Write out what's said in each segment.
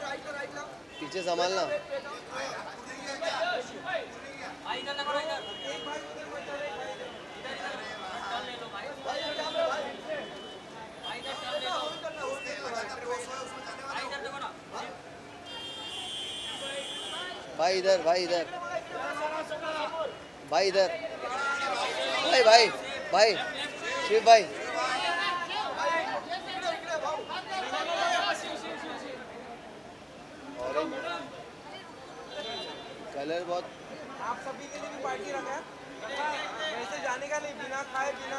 पीछे संभालना। भाई इधर, भाई इधर, भाई इधर, भाई भाई भाई शिव भाई। कलर बहुत। आप सभी के लिए भी पार्टी रखा है, वैसे जाने का नहीं, बिना खाए बिना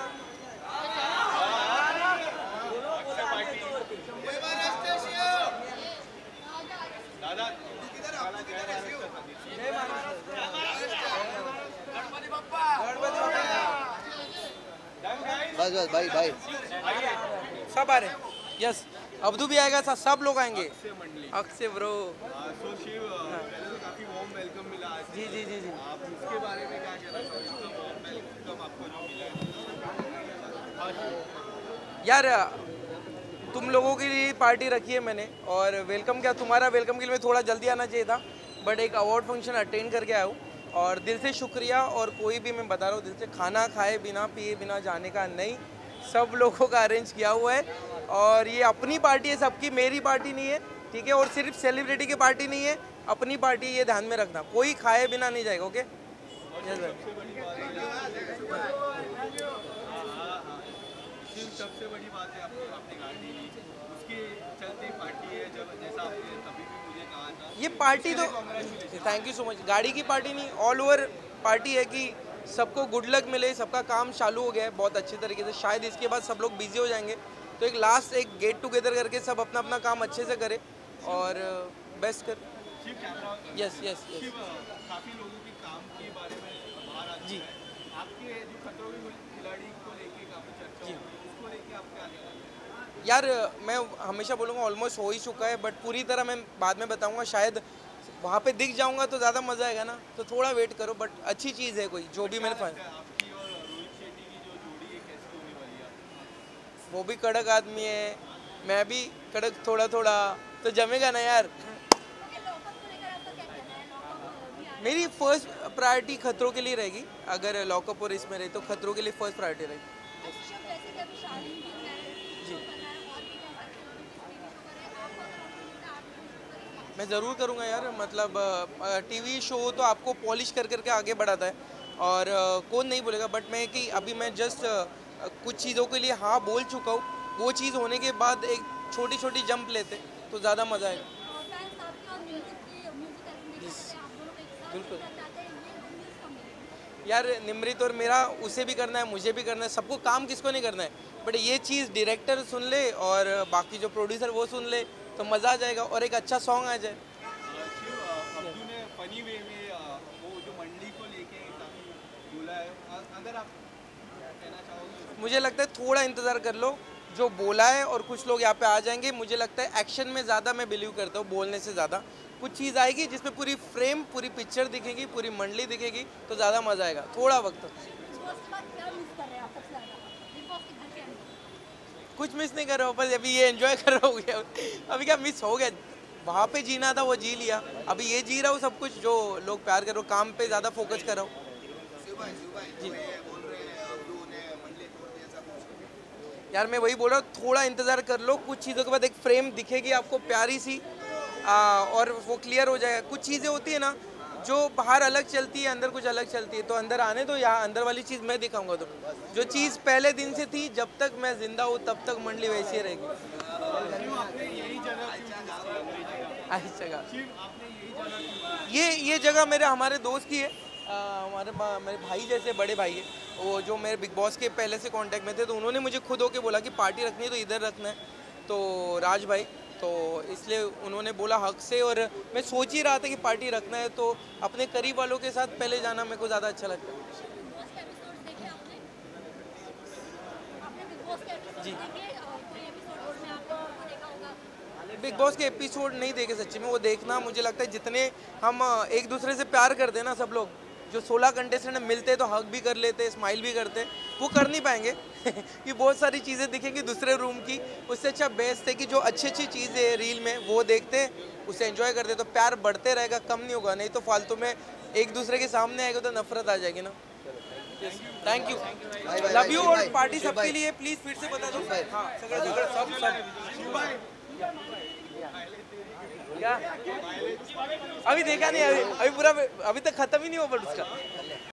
बस बस भाई भाई सब आ रहे हैं। यस, अब्दू भी आएगा, सब लोग आएंगे। अक्षय ब्रो, सो शिव, पहले तो काफी वार्म वेलकम मिला आज। जी जी जी जी। आप इसके बारे में क्या कहना चाहोगे? वार्म वेलकम आपको जो मिला है। यार तुम लोगों के लिए पार्टी रखी है मैंने, और वेलकम क्या, तुम्हारा वेलकम के लिए थोड़ा जल्दी आना चाहिए था, बट एक अवार्ड फंक्शन अटेंड करके आया हूँ, और दिल से शुक्रिया। और कोई भी, मैं बता रहा हूँ दिल से, खाना खाए बिना पिए बिना जाने का नहीं, सब लोगों का अरेंज किया हुआ है। और ये अपनी पार्टी है सबकी, मेरी पार्टी नहीं है, ठीक है। और सिर्फ सेलिब्रिटी की पार्टी नहीं है, अपनी पार्टी, ये ध्यान में रखना, कोई खाए बिना नहीं जाएगा। ओके, यस भाई। सबसे बड़ी बात है आपको आपने गाड़ी ली, उसके चलते पार्टी है, जब जैसा आपने तभी भी मुझे कहा था। ये पार्टी तो थैंक यू सो मच, गाड़ी की पार्टी नहीं, ऑल ओवर पार्टी है कि सबको गुड लक मिले, सबका काम चालू हो गया है बहुत अच्छे तरीके से। शायद इसके बाद सब लोग बिजी हो जाएंगे, तो एक लास्ट एक गेट टुगेदर करके सब अपना अपना काम अच्छे से करे और बेस्ट कर। Yes yes yes. काफी लोगों के काम के बारे में बाहर आ जी, आपके जो खतरों के खिलाड़ी को लेके काफी चर्चा हो, उसको लेके आप क्या कहना चाहते हैं? यार मैं हमेशा बोलूँगा ऑलमोस्ट हो ही चुका है, बट पूरी तरह मैं बाद में बताऊँगा। शायद वहाँ पे दिख जाऊँगा तो ज़्यादा मज़ा आएगा ना, तो थोड़ा वेट करो, बट अच्छी चीज़ है कोई जो भी मैंने फाइन। आपकी और रोहित शेट्टी की जो जोड़ी है कैसी होने वाली है? वो भी कड़क आदमी है, मैं भी कड़क थोड़ा थोड़ा, तो जमेगा ना यार। मेरी फर्स्ट प्रायोरिटी खतरों के लिए रहेगी, अगर लॉकअप और इसमें रही तो खतरों के लिए फर्स्ट प्रायोरिटी रहेगी। मैं ज़रूर करूँगा यार, मतलब टीवी शो तो आपको पॉलिश कर करके आगे बढ़ाता है, और कौन नहीं बोलेगा, बट मैं कि अभी मैं जस्ट कुछ चीज़ों के लिए हाँ बोल चुका हूँ, वो चीज़ होने के बाद एक छोटी छोटी जंप लेते तो ज़्यादा मज़ा आएगा। बिल्कुल यार, निमृत और मेरा, उसे भी करना है, मुझे भी करना है, सबको काम किसको नहीं करना है, बट ये चीज़ डायरेक्टर सुन ले और बाकी जो प्रोड्यूसर वो सुन ले तो मज़ा आ जाएगा और एक अच्छा सॉन्ग आ जाए। अब्दू ने फनी वे में वो जो मंडली को लेके काफी बोला है, अगर आप कहना चाहोगे? मुझे लगता है थोड़ा इंतज़ार कर लो, जो बोला है और कुछ लोग यहाँ पे आ जाएंगे। मुझे लगता है एक्शन में ज़्यादा मैं बिलीव करता हूँ, बोलने से ज़्यादा कुछ चीज़ आएगी जिसमें पूरी फ्रेम, पूरी पिक्चर दिखेगी, पूरी मंडली दिखेगी, तो ज़्यादा मज़ा आएगा। थोड़ा वक्त, कुछ मिस नहीं कर रहा हूँ, बस अभी ये एंजॉय कर रहा हूँ। अभी क्या मिस हो गया, वहाँ पे जीना था वो जी लिया, अभी ये जी रहा हूँ सब कुछ, जो लोग प्यार कर रहे हो, काम पे ज़्यादा फोकस कर रहा हूँ। जी यार, मैं वही बोल रहा हूँ, थोड़ा इंतज़ार कर लो, कुछ चीज़ों के बाद एक फ्रेम दिखेगी आपको प्यारी सी, और वो क्लियर हो जाएगा। कुछ चीज़ें होती है ना जो बाहर अलग चलती है, अंदर कुछ अलग चलती है, तो अंदर आने दो, यहाँ अंदर वाली चीज़ मैं दिखाऊंगा। तो जो चीज़ पहले दिन से थी, जब तक मैं जिंदा हूँ तब तक मंडली वैसी रहेगी। आई जगह, ये जगह मेरे हमारे दोस्त की है, मेरे भाई जैसे बड़े भाई है वो, जो मेरे बिग बॉस के पहले से कांटेक्ट में थे, तो उन्होंने मुझे खुद होके बोला कि पार्टी रखनी है तो इधर रखना है, तो राज भाई, तो इसलिए उन्होंने बोला हक से। और मैं सोच ही रहा था कि पार्टी रखना है तो अपने करीब वालों के साथ पहले जाना मेरे को ज़्यादा अच्छा लगता है। जी, बिग बॉस के एपिसोड नहीं देखे सच्ची में, वो देखना, मुझे लगता है जितने हम एक दूसरे से प्यार करते हैं ना सब लोग, जो 16 कंटेस्टेंट मिलते तो हक भी कर लेते, स्माइल भी करते, वो कर नहीं पाएंगे कि बहुत सारी चीज़ें दिखेंगी दूसरे रूम की, उससे अच्छा बेस्ट है कि जो अच्छी अच्छी चीज़ है रील में वो देखते हैं, उसे एंजॉय करते, तो प्यार बढ़ते रहेगा, कम नहीं होगा। नहीं तो फालतू में एक दूसरे के सामने आएगा तो नफरत आ जाएगी ना। Thank you, love you. और पार्टी सबके लिए प्लीज फिर से बता दो। हाँ, सब क्या अभी देखा नहीं, अभी पूरा अभी तक खत्म ही नहीं हुआ बट उसका